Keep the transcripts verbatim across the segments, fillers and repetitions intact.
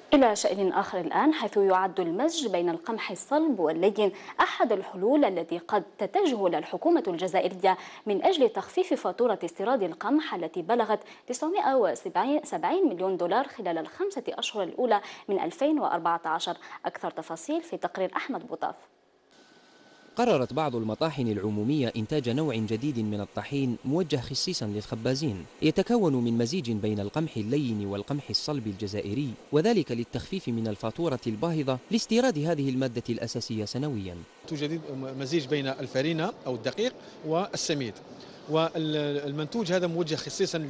إلى شأن آخر الآن، حيث يعد المزج بين القمح الصلب واللين أحد الحلول التي قد تتجه الحكومة الجزائرية من أجل تخفيف فاتورة استيراد القمح التي بلغت تسعمائة وسبعين مليون دولار خلال الخمسة أشهر الأولى من ألفين وأربعة عشر. أكثر تفاصيل في تقرير أحمد بوطاف. قررت بعض المطاحن العمومية إنتاج نوع جديد من الطحين موجه خصيصا للخبازين، يتكون من مزيج بين القمح اللين والقمح الصلب الجزائري، وذلك للتخفيف من الفاتورة الباهظة لاستيراد هذه المادة الأساسية سنويا. توجد مزيج بين الفارينة أو الدقيق والسميد، والمنتوج هذا موجه خصيصا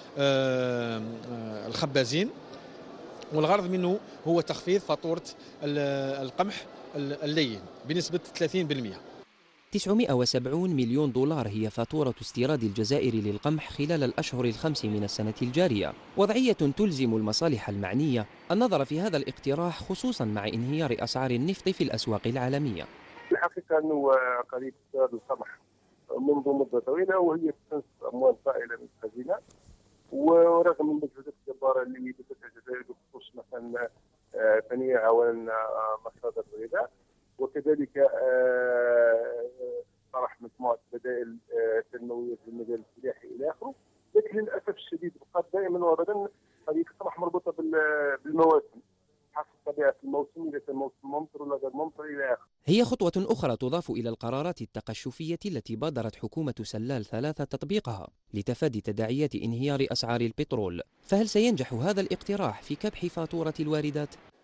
للخبازين، والغرض منه هو تخفيض فاتورة القمح اللين بنسبة ثلاثين بالمئة. تسعمائة وسبعين مليون دولار هي فاتورة استيراد الجزائر للقمح خلال الأشهر الخمس من السنة الجارية، وضعية تلزم المصالح المعنية النظر في هذا الاقتراح، خصوصا مع انهيار أسعار النفط في الأسواق العالمية. الحقيقة أنه قضية استيراد القمح منذ مدة طويلة وهي تستنزف أموال طائلة من الخزينة، ورغم المجهودات الجبارة اللي بذلتها الجزائر بخصوص مثلا تنويع أولا مصادر الغذاء، وكذلك طرح مجموعة بدائل تنموية في المجال الفلاحي إلى آخره، لكن للأسف الشديد بقات دائما وأبدا قضية القمح مربوطة بالمواسم، حسب طبيعة الموسم، إذا كان موسم ممطر ولا غير ممطر إلى آخره. هي خطوة أخرى تضاف إلى القرارات التقشفية التي بادرت حكومة سلال ثلاثة تطبيقها لتفادي تداعيات انهيار أسعار البترول، فهل سينجح هذا الاقتراح في كبح فاتورة الواردات؟